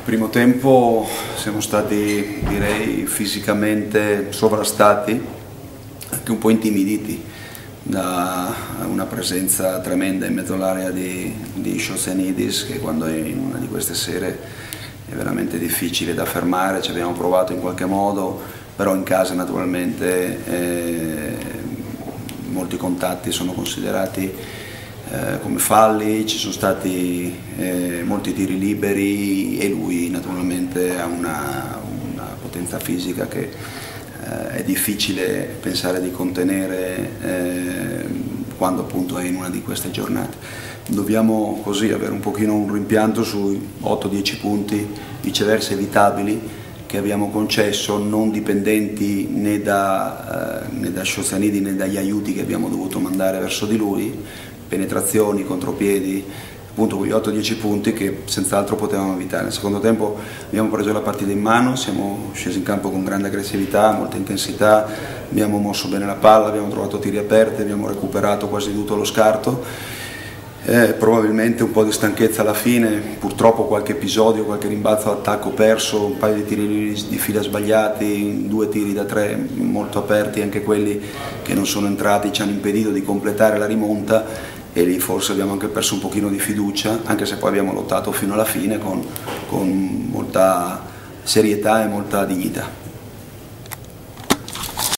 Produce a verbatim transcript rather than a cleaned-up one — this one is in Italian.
Primo tempo siamo stati, direi, fisicamente sovrastati, anche un po' intimiditi da una presenza tremenda in mezzo all'area di, di Shosenidis, che quando è in una di queste sere è veramente difficile da fermare. Ci abbiamo provato in qualche modo, però in casa naturalmente eh, molti contatti sono considerati Eh, come falli, ci sono stati eh, molti tiri liberi e lui naturalmente ha una, una potenza fisica che eh, è difficile pensare di contenere eh, quando appunto è in una di queste giornate. Dobbiamo così avere un pochino un rimpianto sui otto dieci punti viceversa evitabili che abbiamo concesso, non dipendenti né da, eh, né da Shosanidi né dagli aiuti che abbiamo dovuto mandare verso di lui, penetrazioni, contropiedi, appunto quegli otto dieci punti che senz'altro potevamo evitare. Nel secondo tempo abbiamo preso la partita in mano, siamo scesi in campo con grande aggressività, molta intensità, abbiamo mosso bene la palla, abbiamo trovato tiri aperti, abbiamo recuperato quasi tutto lo scarto. Eh, probabilmente un po' di stanchezza alla fine, purtroppo qualche episodio, qualche rimbalzo d'attacco perso, un paio di tiri di fila sbagliati, due tiri da tre molto aperti, anche quelli che non sono entrati ci hanno impedito di completare la rimonta e lì forse abbiamo anche perso un pochino di fiducia, anche se poi abbiamo lottato fino alla fine con, con molta serietà e molta dignità.